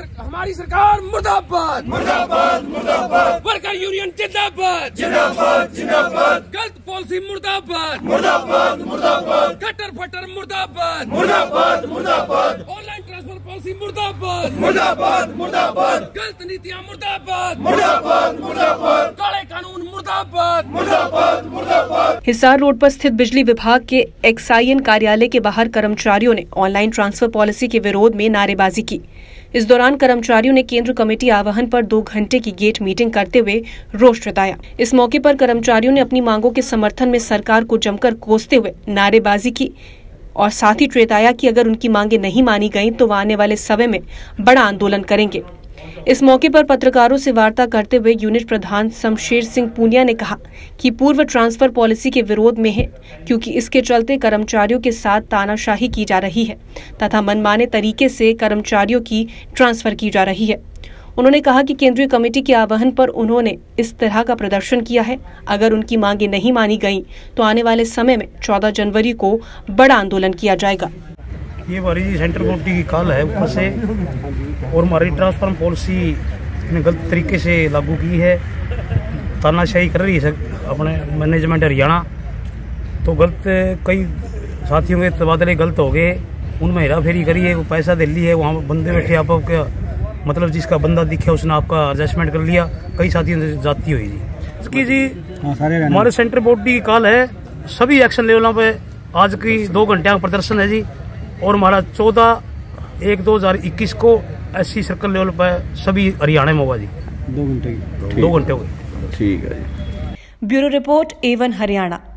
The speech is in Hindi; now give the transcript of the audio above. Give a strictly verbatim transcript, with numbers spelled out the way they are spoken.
सर, हमारी सरकार मुर्दाबाद मुर्दाबाद मुर्दाबाद। वर्कर यूनियन जिंदाबाद जिंदाबाद जिंदाबाद। गलत पॉलिसी मुर्दाबाद मुर्दाबाद मुर्दाबाद। कट्टर फटर मुर्दाबाद मुर्दाबाद मुर्दाबाद। ऑनलाइन ट्रांसफर पॉलिसी मुर्दाबाद मुर्दाबाद मुर्दाबाद। गलत नीतियाँ मुर्दाबाद मुर्दाबाद मुर्दाबाद। काले कानून मुर्दाबाद मुर्दाबाद मुर्दाबाद। हिसार रोड पर स्थित बिजली विभाग के एक्साईएन कार्यालय के बाहर कर्मचारियों ने ऑनलाइन ट्रांसफर पॉलिसी के विरोध में नारेबाजी की। इस दौरान कर्मचारियों ने केंद्र कमेटी आवाहन पर दो घंटे की गेट मीटिंग करते हुए रोष जताया। इस मौके पर कर्मचारियों ने अपनी मांगों के समर्थन में सरकार को जमकर कोसते हुए नारेबाजी की और साथ ही चेताया कि अगर उनकी मांगे नहीं मानी गईं तो वह आने वाले समय में बड़ा आंदोलन करेंगे। इस मौके पर पत्रकारों से वार्ता करते हुए यूनिट प्रधान शमशेर सिंह पूनिया ने कहा कि पूर्व ट्रांसफर पॉलिसी के विरोध में है, क्योंकि इसके चलते कर्मचारियों के साथ तानाशाही की जा रही है तथा मनमाने तरीके से कर्मचारियों की ट्रांसफर की जा रही है। उन्होंने कहा कि केंद्रीय कमेटी के आह्वान पर उन्होंने इस तरह का प्रदर्शन किया है। अगर उनकी मांगे नहीं मानी गईं तो आने वाले समय में चौदह जनवरी को बड़ा आंदोलन किया जाएगा। ये हमारी सेंट्रल कमेटी की कॉल है ऊपर से, और हमारी ट्रांसफर पॉलिसी इन्हें गलत तरीके से लागू की है, तानाशाही कर रही है अपने मैनेजमेंट हरियाणा। तो गलत कई साथियों के तबादले गलत हो गए, उनमें हेरा फेरी करी है, वो पैसा दे ली है, वहाँ बंदे बैठे आप आपका मतलब जिसका बंदा दिखे उसने आपका एडजस्टमेंट कर लिया। कई साथियों से जाती हुई जी इसकी जी हमारे सेंट्रल बॉडी की कॉल है, सभी एक्शन लेवलों पे आज की दो घंटे का प्रदर्शन है जी। और हमारा चौदह एक दो हजार इक्कीस को एससी सर्कल लेवल पर सभी हरियाणा में होगा जी। दो घंटे दो घंटे हो गए। ठीक है जी। Bureau report A one Haryana.